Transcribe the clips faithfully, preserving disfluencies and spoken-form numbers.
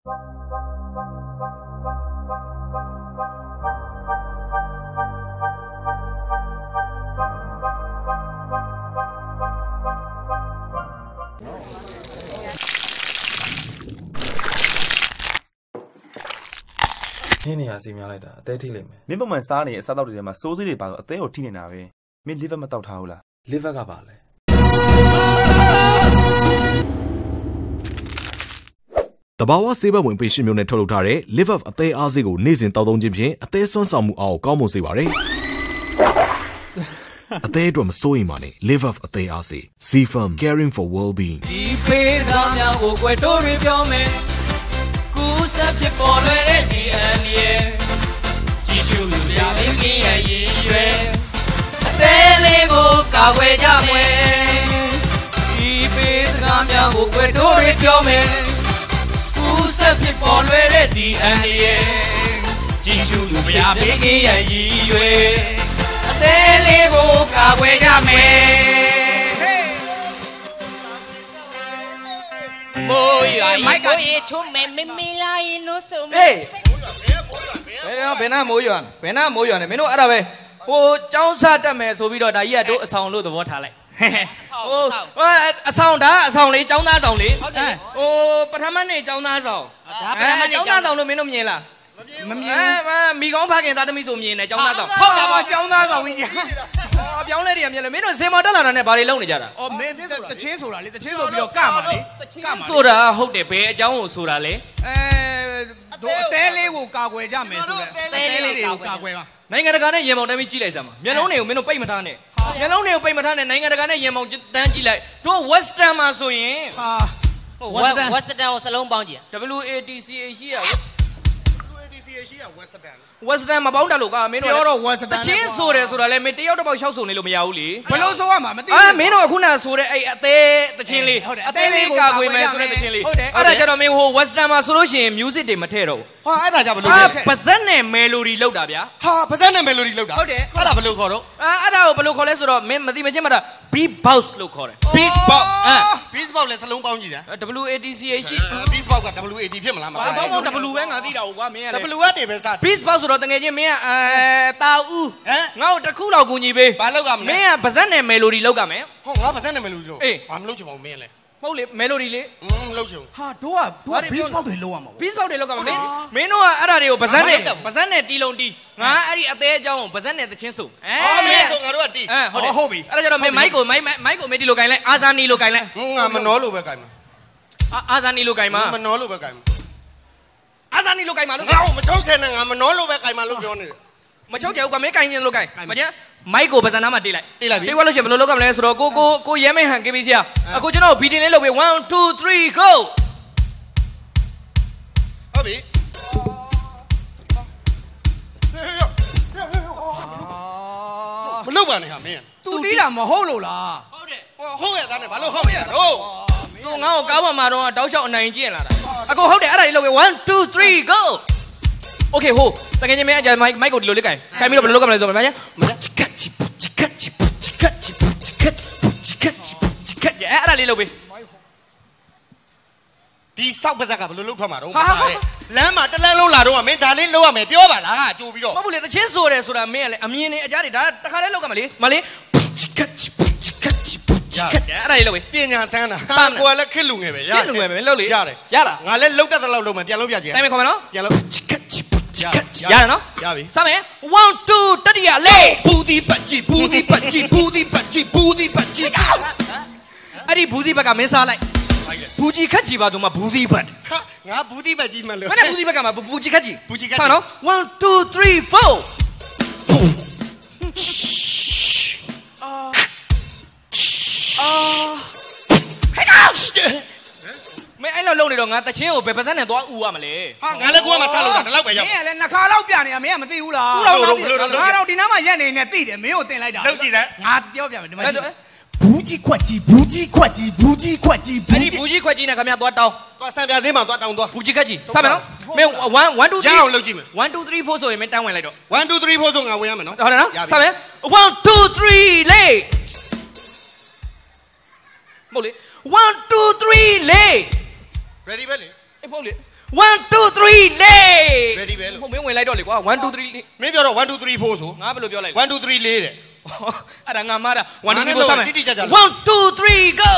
天你还是苗来的，代替了没？ 你不问啥呢？啥道理的嘛？手指里把代我替你拿呗。没liver嘛到头了。 liver 干嘛嘞？ တဘာဝဆေးဘက်ဝင်ပေးရှင်းမျိုးနဲ့ထုတ်လုပ်ထားတဲ့ liver အသေးအားစေးကိုနေ့စဉ်တောက်သုံးခြင်းဖြင့်အသေးဆွမ်းဆောင်မှုအောင်ကောင်းမွန်စေပါတယ်အသေးအတွက်မစိုးရိမ်ပါနဲ့ liver အသေးအားစေး C-Firm caring for well-being ဒီဖေးစားများကိုကွယ်တိုးရပြောမယ်ကူးဆက်ဖြစ်ပေါ်လွယ်တဲ့ဒီအန်ရဲ့ကြည့်ရှုလူစရာလေးကြီးရဲ့ရည်ရွယ်အသေးလေးကိုကာကွယ်ကြမယ်ဒီဖေးစားများကိုကွယ်တိုးရပြောမယ်ကူးဆက်ဖြစ်ပေါ်လွယ်တဲ့ဒီအန်ရဲ့ကြည့်ရှုလူစရာလေးကြီးရဲ့ရည်ရွယ်အသေးလေးကိုကာကွယ်ကြမယ်မိုးရွာမိုက်ကရေချုံးမဲမမီလာရင်လို့ဆိုမဲဟေးဘယ်နာမိုးရွာဘယ်နာမိုးရွာနဲ့မင်းတို့အဲ့ဒါပဲဟိုကျောင်းစားတက်မယ်ဆိုပြီးတော့ဒါကြီးကတို့အဆောင်လို့သဘောထားလိုက်ဟိုအဆောင်ဒါအဆောင်လေးကျောင်းသားဆောင်လေးဟိုပထမနေ့ကျောင်းသားဆောင်ဒါပထမနေ့ကျောင်းသားဆောင်လို့မင်းတို့မြင်လားမမြင်ဘူးမိကောင်းဖခင်သားသမီးဆိုမြင်တယ်ကျောင်းသားဆောင်ဟုတ်ပါကျောင်းသားဆောင်ကြီးအပြောင်းလဲတွေကမြင်လဲမင်းတို့စင်မော်တက်လာတာနဲ့ဘာတွေလုပ်နေကြတာအော်မင်းတချင်းဆိုတာလေတချင်းဆိုပြီးတော့ကမှာလေကမှာဆိုတာဟုတ်တယ်ဘယ်အကြောင်းကိုဆိုတာလဲအဲတို့အသေးလေးကိုကာကွယ်ကြမယ်ဆိုတော့အသေးလေးတွေကိုကာကွယ်ပါနိုင်ငံတကာနဲ့ရင်မောင်တမ်းပြီးကြည့်လိုက်စမ်းပါမျက်လုံးတွေကိုမင်းတို့ပိတ်မထားနဲ့မျက်လုံးတွေကိုပိတ်မထားနဲ့နိုင်ငံတကာနဲ့ရင်မောင်တမ်းကြည့်လိုက်တို့ Western မှာဆိုရင်ဟာ Western Western ကိုစလုံးပေါင်းကြည့် W A T C H ရှိရ Western မပေါင်းတယ်လို့ကမင်းတို့ပြောတော့ Western တချင်းဆိုတယ်ဆိုတာလေမင်းတယောက်တစ်ပေါက်ရှောက်ဆိုနေလို့မရဘူးလေဘယ်လိုဆိုရမှာမသိဘူးအာမင်းတို့ကခုနဆိုတဲ့အဲ့အသေးတချင်းလေးအသေးလေးကာကွယ်မယ်ဆိုတဲ့တချင်းလေးအဲ့ဒါကြတော့မင်းဟို Western မှာဆိုလို့ရှိရင် music တွေမထည့်တော့ဘူးဟာအဲ့ဒါကြဘယ်လိုလဲပါဇက်နဲ့ melody လောက်တာဗျာဟာပါဇက်နဲ့ melody လောက်တာဟုတ်တယ်အဲ့ဒါဘယ်လိုခေါ်တော့အာအဲ့ဒါကိုဘယ်လိုခေါ်လဲဆိုတော့မင်းမသိမချင်းမတာ beat box လို့ခေါ်တယ် beat box အာ beat box လဲစလုံးပေါင်းကြည့်တာ W A T C H beat box က W A T ဖြစ်မလားမဟုတ်ဘူး W ပဲငါသိတာကွာမင်းကလေ W ကနေပဲစ beat box ဆိုတော့တကယ်ချင်းမင်းကအဲတာဦးဟမ်ငါ့ကိုတစ်ခုလောက်ကူညီပေးဘာလောက်ကမလဲမင်းကပါဇက်နဲ့ melody လောက်ကမယ်ဟုတ်ငါပါဇက်နဲ့ melody လို့ဘာမလုပ်ချင်ပါဘူးမင်းလဲမဟုတ်လေ melody လေอืมလုပ်ချင်ဟာတို့ကတို့က beat box တွေလောက်ရမှာ beat box တွေလောက်ကမင်းမင်းတို့ကအဲ့ဒါတွေကိုပါဇက်နဲ့ပါဇက်နဲ့တီလုံးတီးငါအဲ့ဒီအသေးအကြောင်းကိုပါဇက်နဲ့တချင်းဆိုအဲမင်းဆိုငါတို့ကတီးဟုတ်ဟုတ်ပြီအဲ့ဒါကြတော့မင်းမိုက်ကိုမိုက်မိုက်ကိုမင်းတီလို့ကင်လိုက်အာဇာနီလို့ကင်လိုက်ငါမနှောလို့ပဲကင်မှာအာဇာနီလို့ကင်မှာမနှောလို့ပဲကင်မှာအာဇာနီလို့ကင်မှာလို့ငါ့ကိုမချုပ်ချင်နဲ့ငါမနှောလို့ပဲကင်မှာလို့ပြောနေတယ်မချုပ်ကြဘူးကမင်းကင်ရင်လို့ကင်မကျမိုက်ကိုပဇာနာမှာတေးလိုက်တေးလိုက်ပြီတေးသွားလို့ရှိရင်ဘယ်လိုလုပ်ရမလဲဆိုတော့ကိုကိုကိုရဲမိန်ဟန်ကေးပြီးဆရာအခုကျွန်တော်ဘီတင်လေးလုပ်ပြီး one two three go ဟုတ်ပြီမလုပ်ပါနဲ့ဟာမင်းသူတီးတာမဟုတ်လို့လားဟုတ်တယ်ဟုတ်ရသားနဲ့ဘာလို့ဟုတ်ရတော့သူငါ့ကိုကားပေါ်မှာတော့တောက်ချောက်အနိုင်ကျင့်လာတာအခုဟုတ်တယ်အဲ့ဒါလေးလုပ်ပြီး one two three goโอเคဟိုတကယ်ချင်းမင်းအကြမိုက်မိုက်ကိုဒီလိုလေးကင်ကင်ပြီးတော့ဘယ်လိုလုပ်ရမလဲဆိုတော့မင်းအဲ့ဒါလေးလုပ်ပေးဒီစောက်ပါဇက်ကဘယ်လိုလုပ်ထွက်မှာတော့လမ်းမှာတလန်းလုံးလာတော့မင်းဒါလေးလုပ်ရမယ်ပြောပါလားကြိုးပြီးတော့မဟုတ်ဘူးလေတချင်းဆိုတယ်ဆိုတာမင်းကလည်းအမြင်နဲ့အကြားတွေဒါတခါလေးလုပ်ကမလေးမလေးအဲ့ဒါလေးလုပ်ပေးပညာဆန်းတာဟာကိုကလည်းခက်လူငယ်ပဲရခက်လူငယ်ပဲလုပ်လေရတယ်ရလားငါလည်းလုတ်တတ်တဲ့လောက်လုပ်မယ်ပြန်လုပ်ပြကြည့်အဲ့မခေါ်မယ်နော်ပြန်လုပ်ရတယ်နော်ရပြီစမယ် one two တတိယလေးဘူးဒီပတ်ကြည့်ဘူးဒီပတ်ကြည့်ဘူးဒီပတ်ကြည့်ဘူးဒီပတ်ကြည့်အဲ့ဒီဘူးဒီဘက်ကမင်းစားလိုက်ဘူးကြီးခက်ကြည့်ပါတော့မဘူးဒီဘက်ဟာငါဘူးဒီဘက်ကြီးမှလို့မနဲ့ဘူးဒီဘက်ကမှာဘူးကြီးခက်ကြည့်ဘူးကြီးခက်ကြည့်နော် one two three four အာဟဲ့ကောမင်းအဲ့လိုလုပ်နေတော့ငါတချင်းကိုဘယ်ပါဇက်နဲ့သွားဥရမလဲဟာငါလည်းကိုကမှစားလို့တာဒီလောက်ပဲရောက်မင်းကလည်းနှစ်ခါလောက်ပြနေတာမင်းကမသိဘူးလားငါတော့ဒီနားမှာရက်နေနေသိတယ်မင်းကိုတင်လိုက်တာလောက်ကြည့်တယ်ငါပြောပြမယ်ဒီမှာဘူးကြီးခွက်ကြီးဘူးကြီးခွက်ကြီးဘူးကြီးခွက်ကြီးအဲ့ဒီဘူးကြီးခွက်ကြီးနဲ့ခင်ဗျာသွားတောင်းသွားဆံပြသေးမှာသွားတောင်းသွားဘူးကြီးခက်ကြီးစမယ်နော်မင်းone one two three ရအောင်လုပ်ကြည့်မယ်one two three fourဆိုရင်မင်းတန်းဝင်လိုက်တော့one two three fourဆိုငါဝင်ရမယ်နော်ဟုတ်တယ်နော်စမယ်one two three လေးမဟုတ်လေone two three လေးready ပဲလေအေးပေါ့လေ one two three လေး ready ပဲလို့ဟိုမင်းဝင်လိုက်တော့လေကွာone two three လေးမင်းပြောတော့one two three fourဆိုငါဘယ်လိုပြောလိုက်လဲ one two three လေးတဲ့အဲ့ဒါငါမားတာ one two three ကိုစမယ် one two three go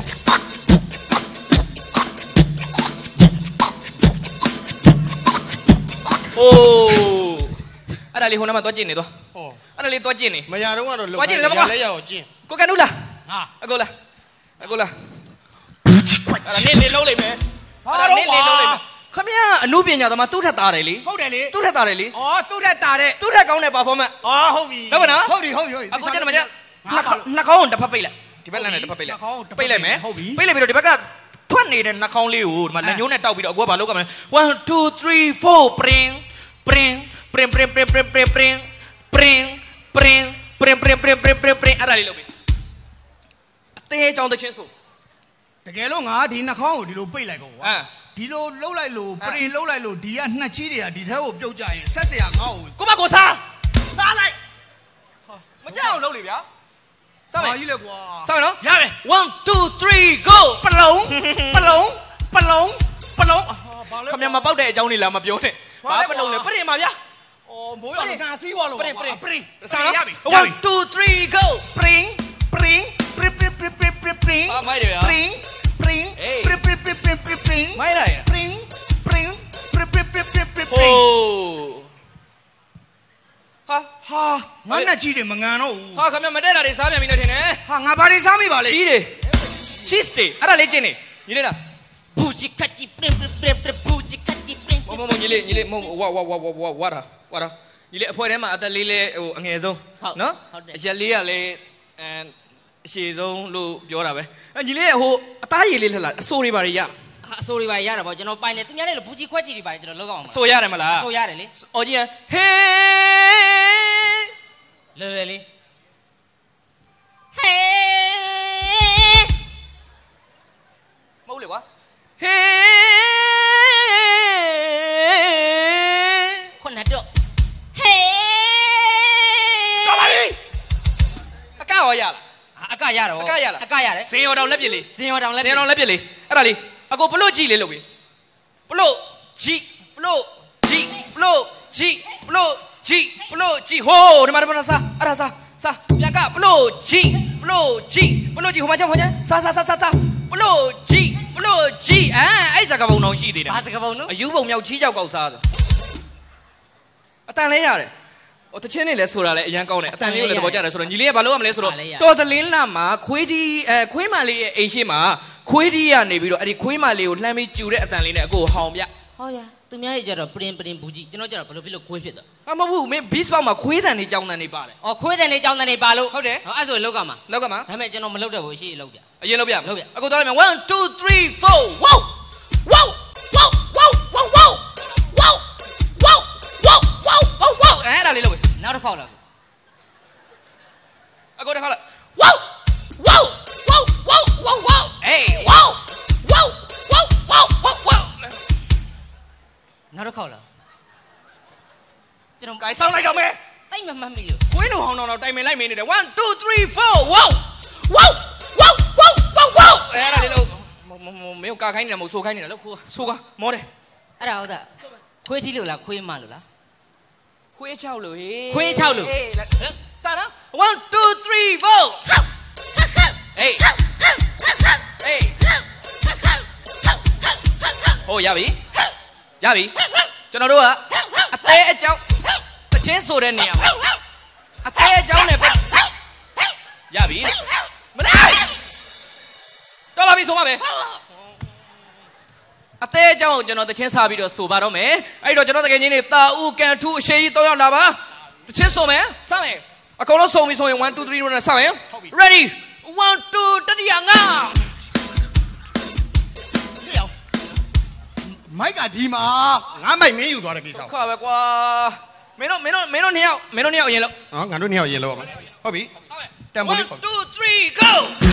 โอ้အဲ့ဒါလေးဟိုနားမှာတွားကျင်နေသွားဟောအဲ့ဒါလေးတွားကျင်နေမရတော့ကတော့လောက်တွားကျင်နေတော့ကွာလက်ရအောင်ကျင်ကိုကန်နူလားဟာအကိုလားအကိုလားအဲ့ဒါနေနေလုံးလိုက်မယ်အဲ့ဒါနေနေလုံးလိုက်မယ်ခမရအနုပညာသမားသူ့ထက်သားတယ်လေဟုတ်တယ်လေသူ့ထက်သားတယ်လေဩသူ့ထက်သားတဲ့သူ့ထက်ကောင်းတဲ့ performance အော်ဟုတ်ပြီဟုတ်ပါနော်ဟုတ်ပြီဟုတ်ပြီအကိုကျန်တယ်မကျနှာခေါင်းကိုတစ်ဖက်ပိတ်လိုက်ဒီဘက်လမ်းနဲ့တစ်ဖက်ပိတ်လိုက်ပိတ်လိုက်မယ်ပိတ်လိုက်ပြီးတော့ဒီဘက်ကထွက်နေတဲ့နှာခေါင်းလေးကိုဒီမှာလက်ညှိုးနဲ့တောက်ပြီးတော့အကိုကဘာလုပ်ကြမလဲone two three four pring pring pring pring pring pring pring pring pring pring pring pring pring pring pring pring အဲ့ဒါလေးလုပ်ပြီအသေးချောင်းတချင်းဆိုတကယ်လို့ငါဒီနှာခေါင်းကိုဒီလိုပိတ်လိုက်ကုန်ကွာဒီလိုလှုပ်လိုက်လို့ပရင်လှုပ်လိုက်လို့ဒီကနှစ်ချီးတွေကဒီထဲကိုပြုတ်ကြရင်ဆက်เสียငါ့ကိုကိုမကိုစားစားလိုက်မကြောက်လို့လေဗျာစားမယ်ကြီးလေကွာစားမယ်နော်ရတယ် one two three go ပလုံးပလုံးပလုံးပလုံးခမရမပေါက်တဲ့အကြောင်းလေးလားမပြောနဲ့ဘာပလုံးလဲပရင်ပါဗျာအော်မိုးရငါစီးသွားလို့ပရင်ပရင်ပရင်စားနော် one two three go ပရင်ပရင်ပရင်ပရင်ပရင်ပရင်ပရင်ပရင်မိုက်တယ်ဗျာပရင်ပရင်ပရင်ပရင်ပရင်ပရင်ပရင်ပရင်မိုက်လိုက်ပရင်ပရင်ပရင်ပရင်ပရင်ပရင်ပရင်ဟိုဟာဟာငါနဲ့ကြီးတယ်မငန်တော့ဘူးဟာခမရမတက်တာတွေစားပြန်ပြီလို့ထင်တယ်ဟာငါဘာတွေစားမိပါလဲကြီးတယ် cheese တွေအဲ့ဒါလေးကျင်းနေညီလေးလားဘူဂျီကတ်ဂျီပရင်ပရင်ပရင်ဘူဂျီကတ်ဂျီပရင်မမမညီလေးညီလေးမဝဝဝဝဝဝတာဝတာညီလေးအဖွဲထဲမှာအသက်လေးလေးဟိုအငယ်ဆုံးနော်အရက်လေးကလည်းအဲအရှည်ဆုံးလို့ပြောတာပဲအညီလေးကဟိုအသားရည်လေးလှလာအဆိုးတွေပါရရအဆိုးတွေပါရတာပေါ့ကျွန်တော်ပိုင်တယ်သူများလည်းဘူဂျီခွက်ကြီးတွေပါကျွန်တော်လောက်အောင်ပါဆိုရတယ်မလားဆိုရတယ်လေအော်ကြီးဟေးလွယ်လွယ်လေးဟေးမဟုတ်လေကွာဟေးခုနတော့ဟေးတော်ပါပြီအကရောရလားအကရတော့အကရလားအကရတယ်ဇင်ရော်တောင်လက်ပြလေဇင်ရော်တောင်လက်ဇင်ရော်တောင်လက်ပြလေအဲ့ဒါလေးအကိုဘလို့ကြည့်လေလို့ပြီဘလို့ကြည့်ဘလို့ကြည့်ဘလို့ကြည့်ဘလို့ကြည့်ဘလို့ကြည့်ဟိုးဒီမှာဒီမှာစားအဲ့ဒါစားစားပြန်ကဘလို့ကြည့်ဘလို့ကြည့်ဘလို့ကြည့်ဟိုမှာချောင်းဟိုချမ်းစားစားစားစားဘလို့ကြည့်ဘလို့ကြည့်အဲအဲ့စကားပုံတော်ရှိသေးတယ်ဘာစကားပုံနော်အယူပုံမြောက်ချီးကြောက်ကောက်စားဆိုအတန်လေးရတယ်ဟိုတချင်းနေလဲဆိုတာလဲအရန်ကောင်းတယ်အတန်လေးကိုလည်းသဘောကျတယ်ဆိုတော့ညီလေးကဘာလုပ်ရမလဲဆိုတော့တော်တလင်းလာမှာခွေးဒီအဲခွေးမလေးရဲ့အိမ်ရှိမှာခွေးဒီကနေပြီးတော့အဲ့ဒီခွေးမလေးကိုလှမ်းပြီးကျူတဲ့အတန်လေးနဲ့အကိုဟောင်ပြဟောရသူများရဲ့ကြတော့ပရင်ပရင်ဘူးကြီးကျွန်တော်ကြတော့ဘယ်လိုဖြစ်လို့ခွေးဖြစ်တော့အမဟုတ်ဘူးမင်း beast box မှာခွေးတန်နေကြောင်းတန်နေပါတယ်အော်ခွေးတန်နေကြောင်းတန်နေပါလို့ဟုတ်တယ်ဟောအဲ့ဆိုလောက်ကမှာလောက်ကမှာဒါပေမဲ့ကျွန်တော်မလုပ်တော့ဘူးအရှိလောက်ပြအရင်လောက်ပြလောက်ပြအကိုသွားလိုက်မယ်one two three four wow wow wow wow wow wow wow wow wow wow wow wow အဲ့ဒါလေးလုပ်နောက်တစ်ခေါက်လောက်အကိုတစ်ခါလာ wow wow wow wow wow wow hey wow wow wow wow wow wow နောက်တစ်ခေါက်လောက်ကျွန်တော်ကိုင်းဆောင်းလိုက်တော့မယ်တိတ်မမှတ်မိလို့ခွေးလုံးဟောင်းတော့တိုင်မင်လိုက်မင်းနေတယ်one two three four wow wow wow wow wow wow အဲ့ဒါလေးလို့မင်းကာခိုင်းနေတာမဟုတ်ဆိုခိုင်းနေတာလို့ခိုးဆိုကမောတယ်အဲ့ဒါဟုတ်တာခွေးထီးလို့လားခွေးမလို့လားခွေးချောက်လို့ဟေးခွေးချောက်လို့စားနော်one two three four hey hey ဟိုရပြီရပြီကျွန်တော်တို့ကအသေးအကြောင်းတချင်းဆိုတဲ့နေရာအသေးအကြောင်းနဲ့ပဲရပြီမလားတော့ပါပြီဆိုပါမယ်အသေးအကြောင်းကိုကျွန်တော်တချင်းစားပြီးတော့ဆိုပါတော့မယ်အဲ့တော့ကျွန်တော်တကယ်ချင်းနေတာဦးကန်ထူးအရှိကြီးတော့ရောက်လာပါတချင်းဆိုမယ်စမယ်အကုန်လုံးစုံပြီဆိုရင်one two three နဲ့စမယ် ready one two တတိယငါမိုက်ကဒီမှာငါမိုက်မင်းယူသွားတဲ့ကိစ္စခါပဲကွာမင်းတို့မင်းတို့မင်းတို့နှစ်ယောက်မင်းတို့နှစ်ယောက်အရင်လို့ဟောငါတို့နှစ်ယောက်အရင်လို့ပါဟုတ်ပြီတန်ဖိုးလေး one two three go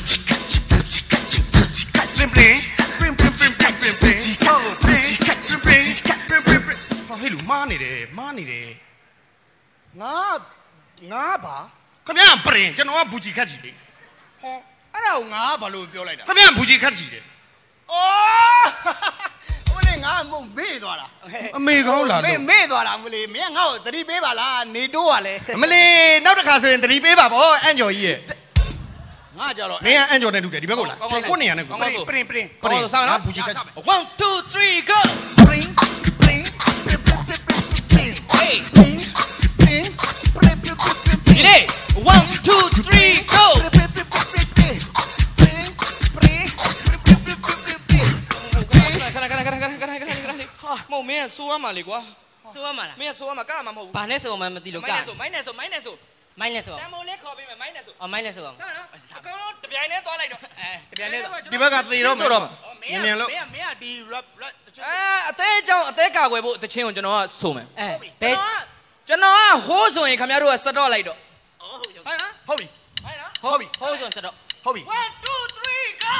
simply prim prim prim prim prim prim oh prim prim prim prim prim ဟောဟဲ့လူမားနေတယ်မားနေတယ်ငါငါပါခင်ဗျာပရင်ကျွန်တော်ကဘူဂျီခတ်ကြီးလေဟောအဲ့ဒါကိုငါဘာလို့ပြောလိုက်တာခင်ဗျာဘူဂျီခတ်ကြီးတယ်အော်ဟိုလေငါမုံမေ့သွားတာအမေကောင်းလားမေ့မေ့သွားတာမလေးမင်းငါ့ကိုသတိပေးပါလားနေတိုးကလည်းမလေးနောက်တစ်ခါဆိုရင်သတိပေးပါဗောအန်ကျော်ကြီးရဲ့ငါကြတော့မင်းကအန်ကျော်နဲ့တူတယ်ဒီဘက်ကိုလာကိုနေရနဲ့ကိုပရင်ပရင်ပရင်ပရင်ဆောင်းနော်ဘူကြီးက one two three go ပရင်ပရင်ပရင် hey ဒီနေ့ one two three go မဟုတ်မင်းဆိုးရမှာလေကွာဆိုးရမှာလားမင်းဆိုးရမှာကမှာမဟုတ်ဘူးဘာနဲ့ဆိုမှမသိလို့ကမိုင်းနဲ့ဆိုမိုင်းနဲ့ဆိုမိုင်းနဲ့ဆိုမိုင်းနဲ့ဆိုတန်မိုးလေးခေါ်ပေးမယ်မိုင်းနဲ့ဆိုအော်မိုင်းနဲ့ဆိုအောင်ဟုတ်နော်အကောင်တော့တပြိုင်နဲ့သွားလိုက်တော့အဲတပြိုင်နဲ့ဒီဘက်ကသေတော့မယ်မြင်မြင်လို့မင်းကမင်းကဒီ rap rap အဲအသေးအကြောင်းအသေးကာကွယ်ဖို့တချင်းကိုကျွန်တော်ကဆိုမယ်အဲဘယ်ကျွန်တော်ကဟိုးဆိုရင်ခင်ဗျားတို့ကစတော့လိုက်တော့ဟုတ်နော်ဟုတ်ပြီဟုတ်ပြီဟိုးဆိုစတော့ဟုတ်ပြီ one two three go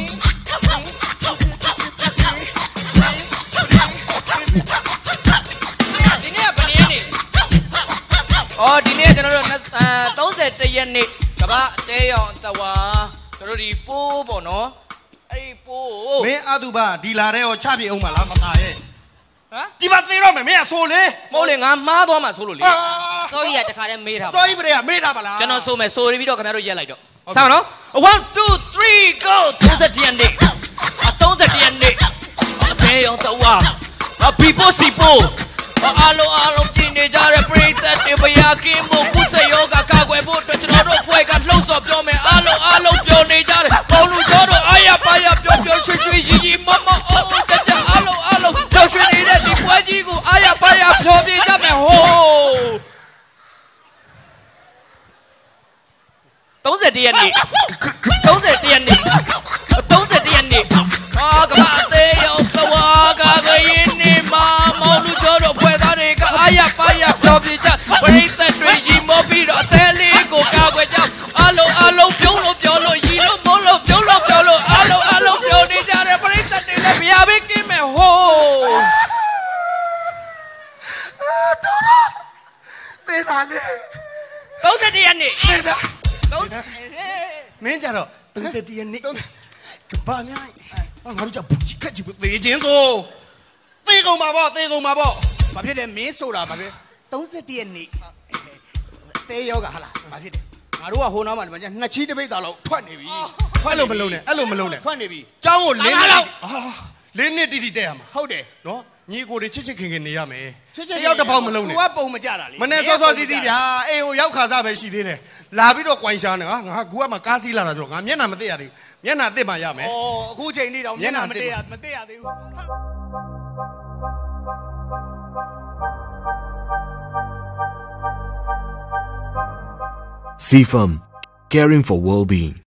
ဒီနေ့ကဘယ်နေ့နေအော်ဒီနေ့ကျွန်တော်တို့သုံးဆယ်ရက်နေ့ကမ္ဘာအသေးရောင်တဝါကျွန်တော်ဒီပိုးပေါ့နော်အဲ့ဒီပိုးမင်းအတုပါဒီလာတဲ့ဟောချပြေအောင်မလားမသားရဲ့ဟမ်ဒီမှာသေတော့မယ်မင်းကဆိုလေမဟုတ်လေငါမှားသွားမှဆိုလို့လေစောကြီးကတခါတည်းမေးတာပါစောကြီးပရေကမေးတာပါလားကျွန်တော်ဆိုမယ်ဆိုပြီးတော့ခင်ဗျားတို့ရက်လိုက်တော့စမ်းနော်one two three go သုံးဆယ်ရက်နေ့သုံးဆယ်ရက်နေ့အသေးရောင်တဝါအပီပိုစီပိုအားလုံးအားလုံးကြည့်နေကြတဲ့ပရိသတ်တွေဘယာကင်းဖို့ကုသယောဂကာကွယ်ဖို့အတွက်ကျွန်တော်တို့ဖွဲ့ကလှုပ်ဆော်ပြောမယ်အားလုံးအားလုံးပြောနေကြတယ်ပေါလူကျော်တို့အာရပါရပြောပြောရွှေရွှေရီရီမမအိုးတတအားလုံးအားလုံးကြောက်ရွှေနေတဲ့ဒီပွဲကြီးကိုအာရပါရပြောပြကြမယ်ဟိုးသုံးဆယ်ရက်နေ့သုံးဆယ်ရက်နေ့သုံးဆယ်ရက်နေ့အာကမ္ဘာသေးရောသဝါကာကရင်နေမှာမောင်လူကျော်တို့ဖွဲ့သားတွေကအာရပါရပြောပြကြပရိသတ်တွေရီမောပြီးတော့အသေးလေးကိုကာကွယ်ကြအလုံးအလုံးပြုံးလို့ပြောလို့ရီလို့မိုးလို့ပြုံးလို့ပြောလို့အလုံးအလုံးပြောနေကြတဲ့ပရိသတ်တွေလည်းဗျာပဲကင်းမယ်ဟိုးတော်တော်သေတာလေသုံးဆယ်ရက်နေ့သေတာမင်းကြတော့သုံးဆယ်ရက်နေ့ကဘာများငါတို့ကြောင့်ဘူကြီးခက်ကြီးသေခြင်းဆိုသေကုန်ပါပေါ့သေကုန်ပါပေါ့ဘာဖြစ်လဲမင်းဆိုတာဘာဖြစ်သုံးဆယ်ရက်နေ့သေယောဂဟာလားဘာဖြစ်လဲငါတို့ကဟိုနားမှာဒီမှာနှစ်ချီးတပိတ်သားလောက်ထွက်နေပြီအဲ့လိုမလုံးနဲ့အဲ့လိုမလုံးနဲ့ထွက်နေပြီเจ้าကိုလင်းလောက်လင်းနှစ်တိတိတဲ့ရမှာဟုတ်တယ်နော်ညီကိုတွေချစ်ချစ်ခင်ခင်နေရမယ်တယောက်တစ်ပေါက်မလုံးနဲ့ तू ကပုံမကြတာလေမနဲ့စောစောစီးစီးဗျာအေးဟိုရောက်ခါစားပဲရှိသေးတယ်လာပြီးတော့ကွိုင်ရှားနေငါငါကူကမှကားစီးလာတာဆိုတော့ငါမျက်နှာမသိရသေးဘူးမျက်နှာသိမှရမယ်ဩအခုချိန်လေးတော့မျက်နှာမသိရမသိရသေးဘူး C F A M, caring for well-being.